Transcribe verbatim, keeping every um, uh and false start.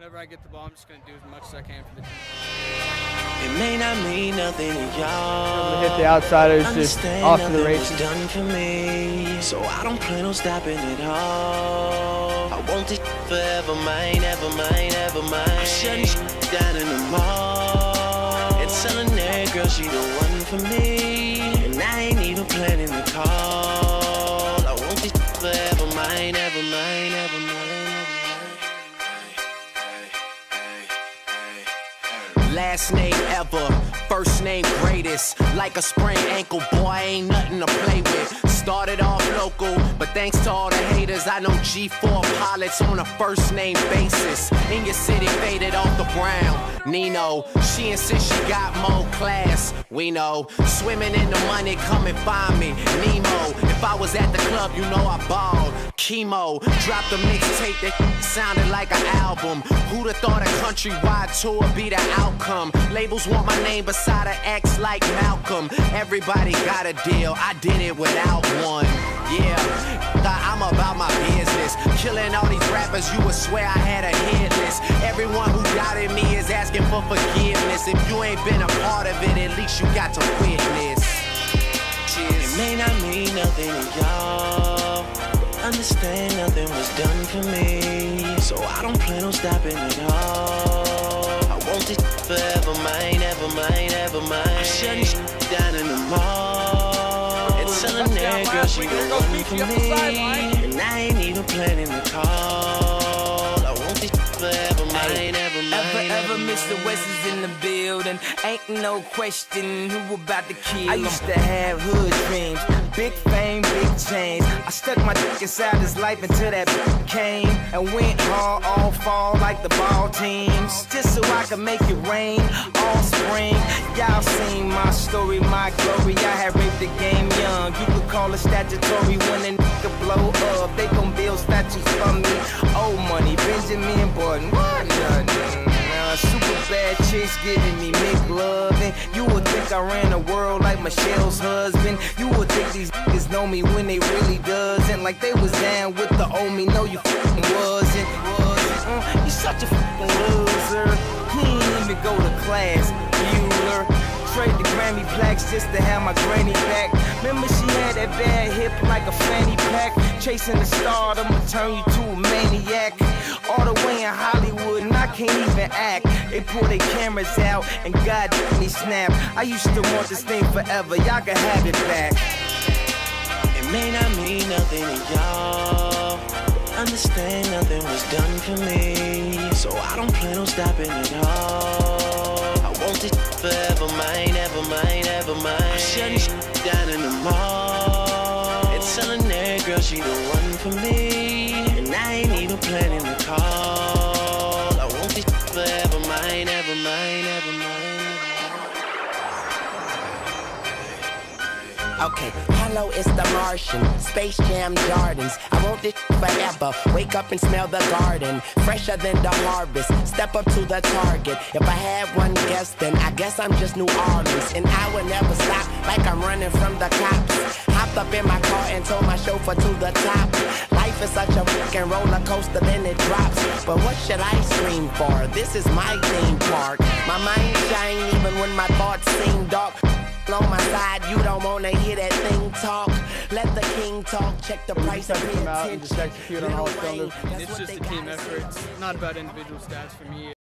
whenever I get the ball, I'm just going to do as much as I can for the team. It may not mean nothing to y'all. Hit the outsiders just off to the races. Done for me, so I don't plan on stopping at all. I want this forever, mine, ever mine, ever mine. I'm shutting down in the mall and telling that girl she the one for me, and I ain't even planning the call. I want this forever, mine, ever mine, ever mine. Last name ever, first name greatest. Like a sprained ankle, boy, ain't nothing to play with. Started off local, but thanks to all the haters, I know G four pilots on a first name basis. In your city, faded off the ground. Nino, she insists she got more class. We know, swimming in the money, come and find me. Nemo, if I was at the club, you know I balled. Chemo, dropped a mixtape that sounded like an album. Who'da thought a countrywide tour be the outcome? Labels want my name beside an X like Malcolm. Everybody got a deal, I did it without one. Yeah, I'm about my business. Killing all these rappers, you would swear I had a hit list. Everyone who doubted me is asking for forgiveness. If you ain't been a part of it, at least you got to witness. Cheers. It may not mean nothing to y'all. Understand nothing was done for me, so I don't plan on stopping at all. I want this forever, mine, ever mine, ever mine. I'm shutting down in the mall and telling that girl she the one for me, and I ain't even planning the call. I want this forever, mine, ever mine. Ever, ever, Mister West is in the building. Ain't no question who about to kill him. I used to have hood dreams, big fame, big change. I stuck my dick inside his life until that came and went hard all fall like the ball teams, just so I could make it rain all spring. Y'all seen my story, my glory. I had raped the game young. You could call it statutory when a nigga blow up. They gon' build statues for me. Old money, Benjamin Button, what nothing. Super bad chicks giving me McLovin'. You would think I ran the world like Michelle's husband. You would think these niggas know me when they really doesn't. Like they was down with the old me. No, you f***ing wasn't. wasn't. Uh, you such a f***ing loser. He ain't even go to class, Bueller. Trade the Grammy plaques just to have my granny back. Remember she had that bad hip like a fanny pack. Chasing the star, I'ma turn you to a maniac. All the way in Hollywood and I can't even act. They pull their cameras out and God me snap. I used to want this thing forever, y'all can have it back. It may not mean nothing to y'all. Understand nothing was done for me, so I don't plan on stopping at all. I want this forever, mine, ever mine, ever mine. I'm shutting down in the mall and telling that girl she the one for me, and I ain't even planning the call. I want this forever, mine, ever mine, ever mine. Okay, hello, it's the Martian, Space Jam Jordans. I want this forever, wake up and smell the garden, fresher than the harvest, step up to the target. If I had one guess, then I guess I'm just New Orleans, and I would never stop like I'm running from the cops. Hopped up in my car and told my chauffeur to the top. Life is such a fucking roller coaster, then it drops. But what should I scream for? This is my theme park. My mind shine even when my thoughts seem dark. On my side, you don't wanna hear that thing talk. Let the king talk, check the price of Come out and just execute on all cylinders. It's just a team effort. It's not about individual stats for me.